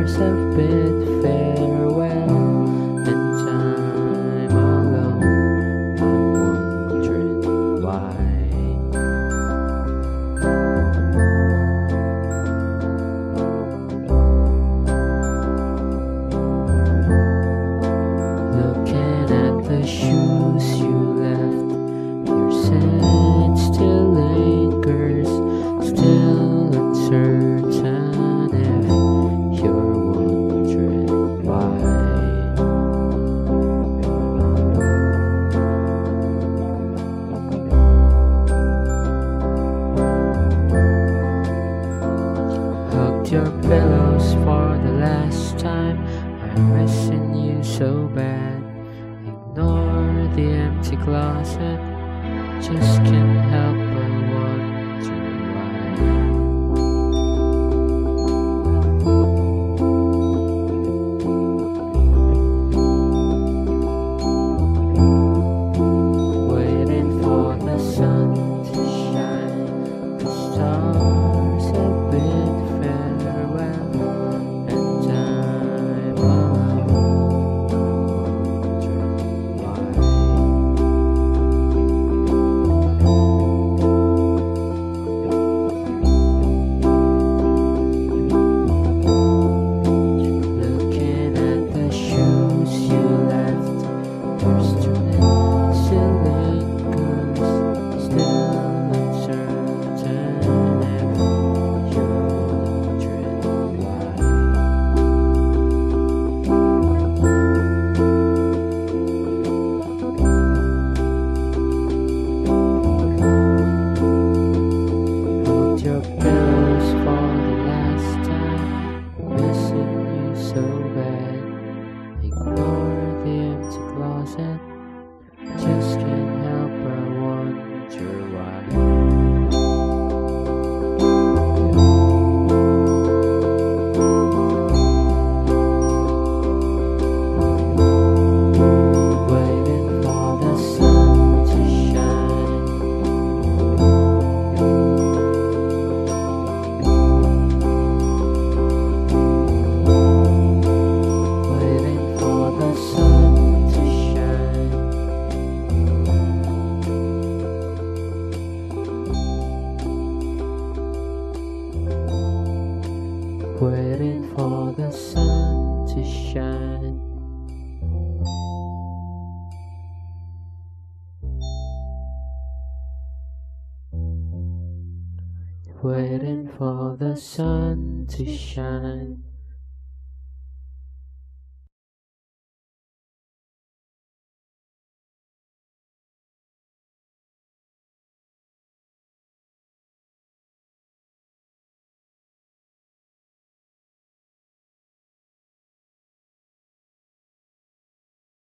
stars have bid farewell, and time alone I'm wondering why. Looking at the shoes you left, your scent still lingers, still uncertain if you're wondering why. Hugged your pillows for the last time, I'm missing you so bad. Ignore the empty closet, just can't help but wonder why. Waiting for the sun to shine, the stars have bid farewell, and I'm alone wondering why. Looking at the shoes you left, your strength still lingers, still uncertain if you're wondering why. Hold your pillows for the last time, missing you so bad. Ignore the empty closet, just can't help but wonder why. Waiting for the sun to shine, waiting for the sun to shine. Waiting for the sun to shine. Waiting for the sun to shine.